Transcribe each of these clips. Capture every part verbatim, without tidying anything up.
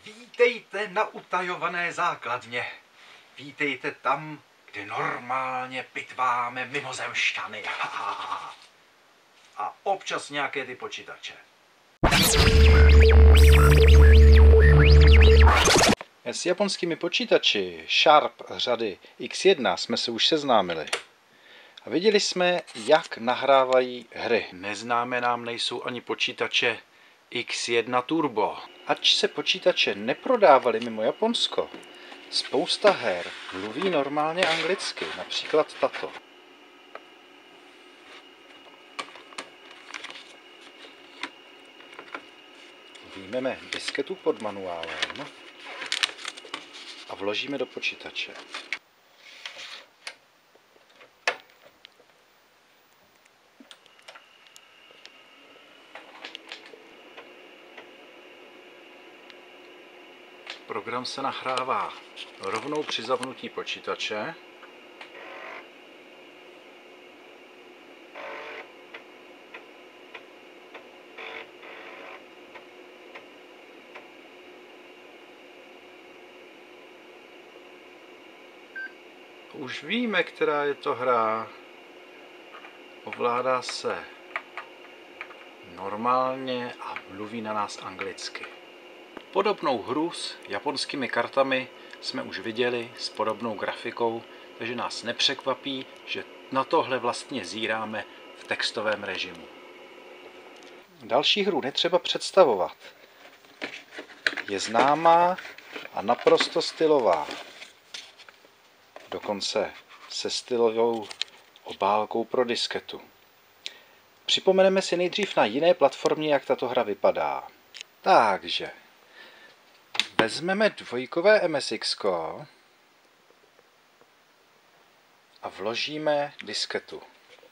Vítejte na utajované základně. Vítejte tam, kde normálně pitváme mimozemšťany. A občas nějaké ty počítače. S japonskými počítači Sharp řady X jedna jsme se už seznámili. A viděli jsme, jak nahrávají hry. Neznámé nám nejsou ani počítače X jedna Turbo. Ač se počítače neprodávaly mimo Japonsko, spousta her mluví normálně anglicky, například tato. Vyjmeme disketu pod manuálem a vložíme do počítače. Program se nahrává rovnou při zapnutí počítače. Už víme, která je to hra. Ovládá se normálně a mluví na nás anglicky. Podobnou hru s japonskými kartami jsme už viděli s podobnou grafikou, takže nás nepřekvapí, že na tohle vlastně zíráme v textovém režimu. Další hru netřeba představovat. Je známá a naprosto stylová. Dokonce se stylovou obálkou pro disketu. Připomeneme si nejdřív na jiné platformě, jak tato hra vypadá. Takže vezmeme dvojkové M S X a vložíme disketu.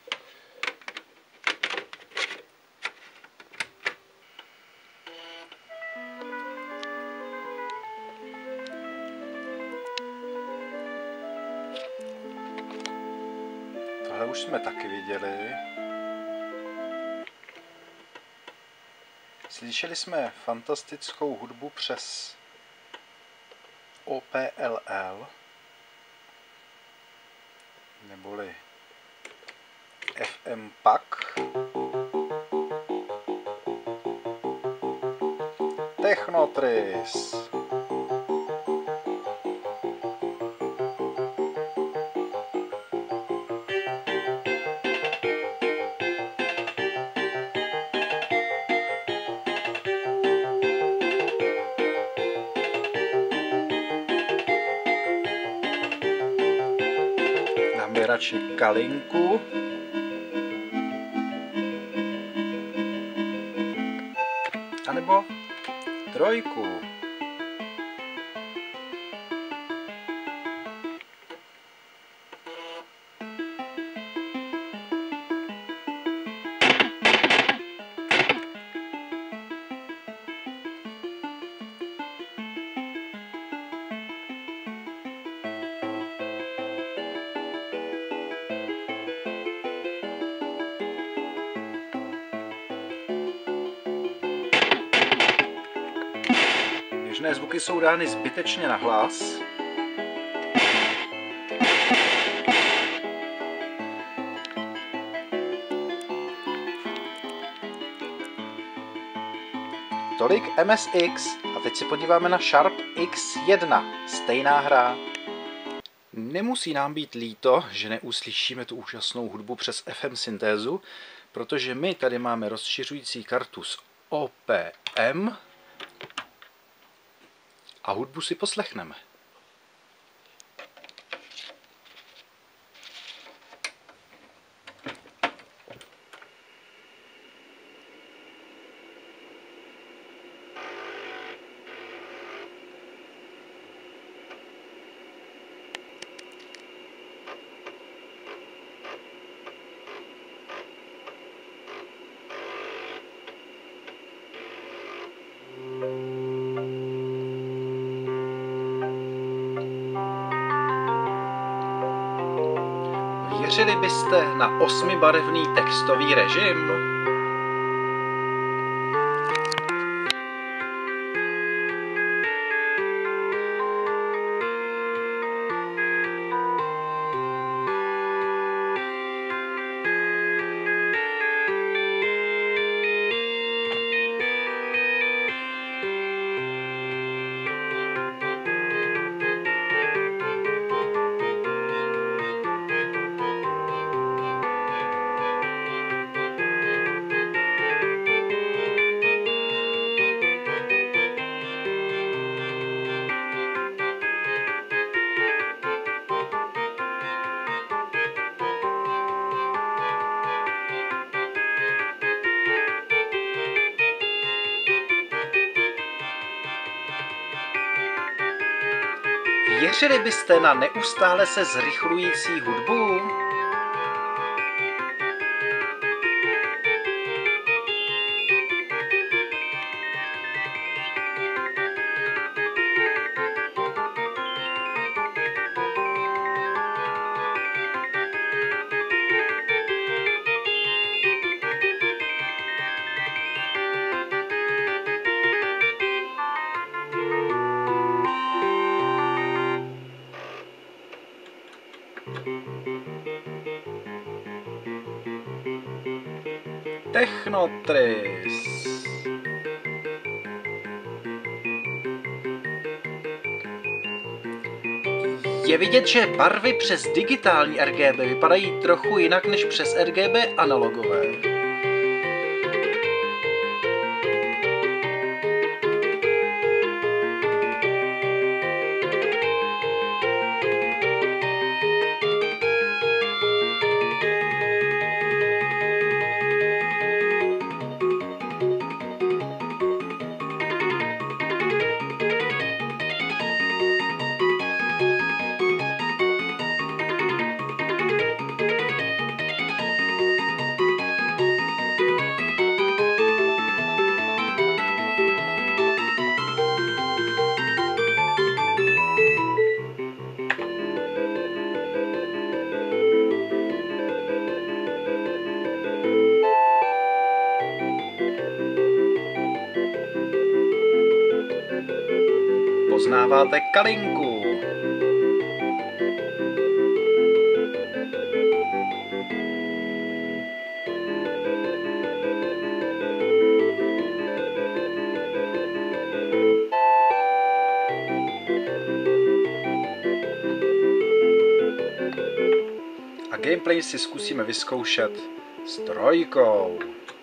Tohle už jsme taky viděli. Slyšeli jsme fantastickou hudbu přes O P L L, neboli F M P A C, Technotris. Dáme radši kalinku. A nebo trojku. Běžné zvuky jsou dány zbytečně nahlas. Tolik M S X a teď se podíváme na Sharp X jedna, stejná hra. Nemusí nám být líto, že neuslyšíme tu úžasnou hudbu přes F M syntézu, protože my tady máme rozšiřující kartu s O P M a hudbu si poslechneme. Věřili byste na osmibarevný textový režim? Věřili byste na neustále se zrychlující hudbu? Technotris. Je vidět, že barvy přes digitální R G B vypadají trochu jinak než přes R G B analogové. Poznáváte kalinku. A gameplay si zkusíme vyzkoušet s trojkou.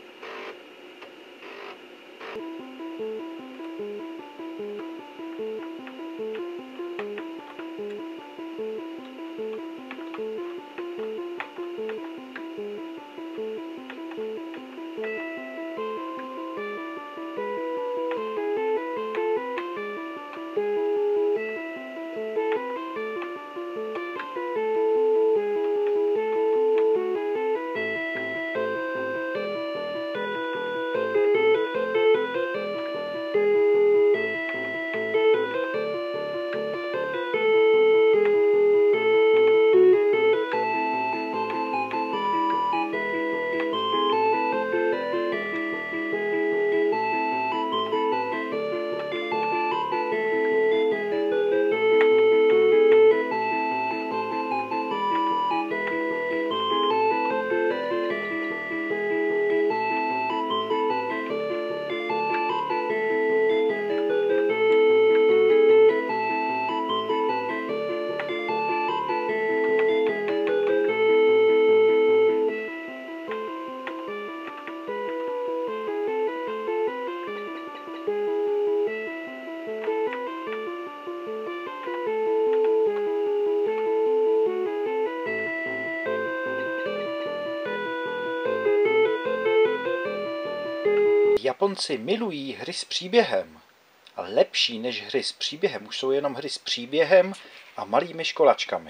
Japonci milují hry s příběhem. A lepší než hry s příběhem už jsou jenom hry s příběhem a malými školačkami.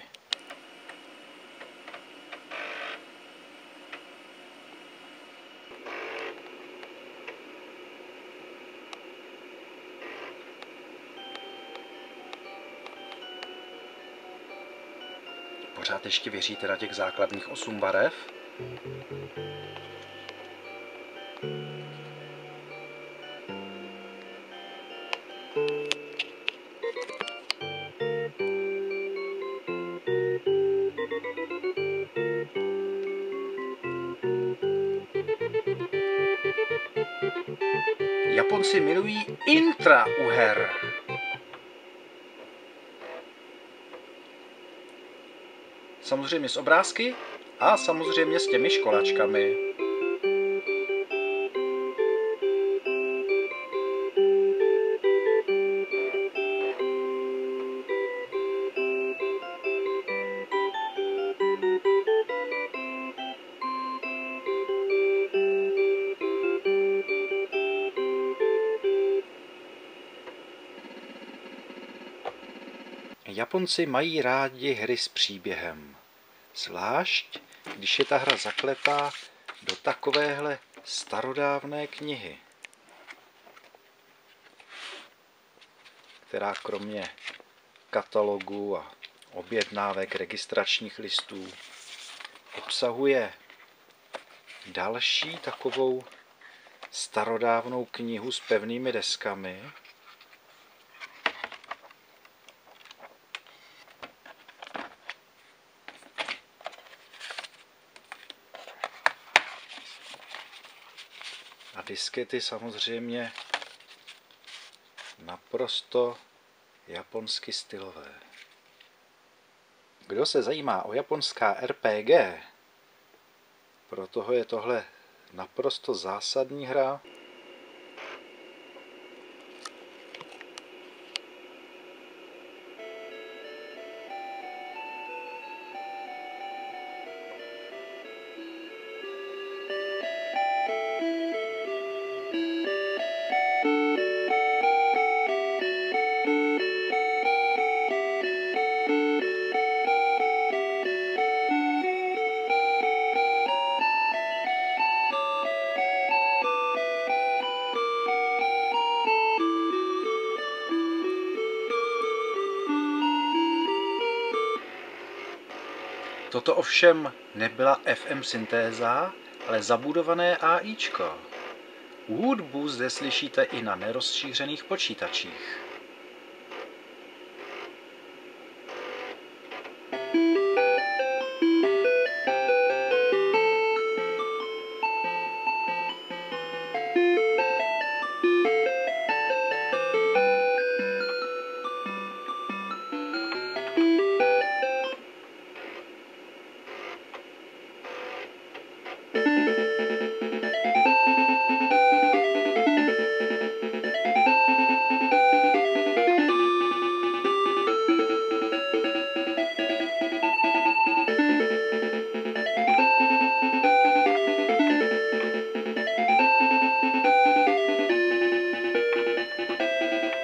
Pořád ještě věříte na těch základních osm barev? Japonci milují intra u her. Samozřejmě s obrázky a samozřejmě s těmi školačkami. Japonci mají rádi hry s příběhem. Zvlášť, když je ta hra zakletá do takovéhle starodávné knihy, která kromě katalogu a objednávek registračních listů obsahuje další takovou starodávnou knihu s pevnými deskami. A diskety samozřejmě naprosto japonsky stylové. Kdo se zajímá o japonská R P G, pro toho je tohle naprosto zásadní hra. Toto ovšem nebyla F M syntéza, ale zabudované AIčko. Hudbu zde slyšíte i na nerozšířených počítačích.